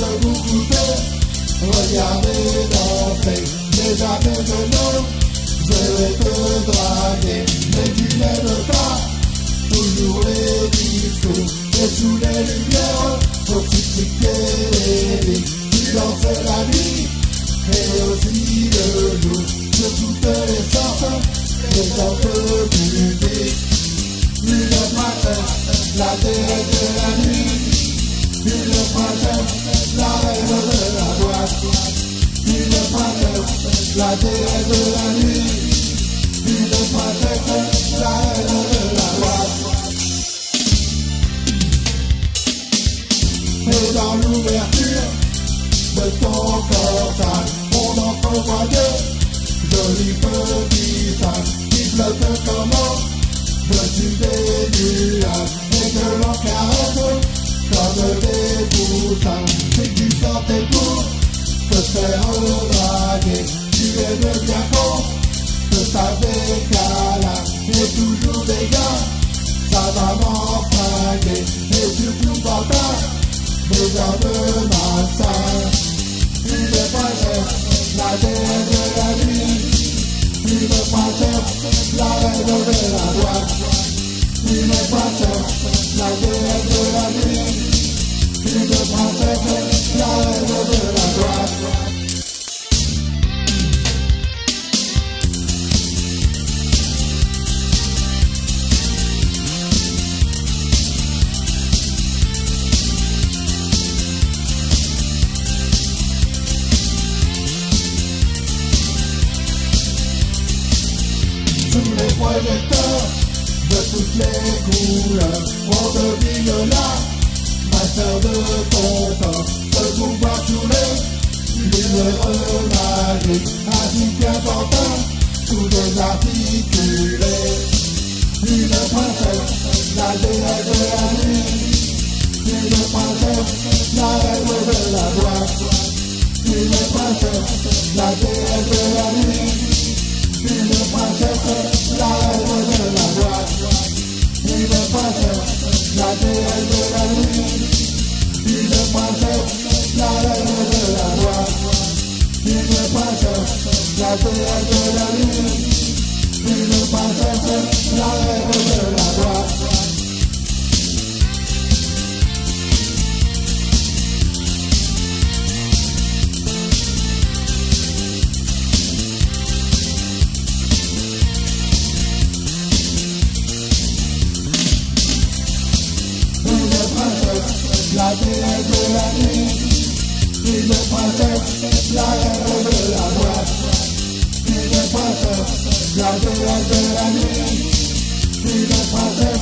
de vous goûter. Regardez danser les arènes de l'eau. Je vais te draguer, mais tu n'aimes pas. Toujours les discours et sous les lumières. Faut critiquer les vies, tu danses la nuit et aussi le jour. De toutes les sortes, les sortes publiques. Une princesse, la déesse de la nuit. Une princesse, la reine de la boîte. Une princesse, la déesse de la nuit. Une princesse, la reine de la boîte. Et dans l'ouverture de ton corps sale, on entrevoit deux jolis petits sacs qui flottent comme dessus des nuages et que l'on caresse comme des poussins. Si tu sortais pour te faire draguer, tu es de bien con, que ça décale et toujours des gars, ça va m'enfringuer et surtout pas tard, des hommes malsains. Une princesse, la déesse de la nuit. Une princesse, la reine de la boîte. Une princesse, la déesse de la nuit. Une princesse, la reine de la boîte. Sous les projecteurs de toutes les couleurs, on devine là, ma sœur de ton corps, de pouvoir tourner, une magique, ainsi qu'un pantin, tout désarticulé. Une princesse, la déesse de la nuit. Une princesse, la reine de la boîte. Une princesse, la déesse de la nuit. Une princesse, la reine de la boîte. Une princesse, la déesse de la nuit. Une princesse, la reine de la boîte. Une princesse, la déesse de la nuit. Une princesse, la reine de la boîte. La déesse de la nuit. Une princesse, la reine de la boîte. Une princesse, la déesse de la nuit. Une princesse.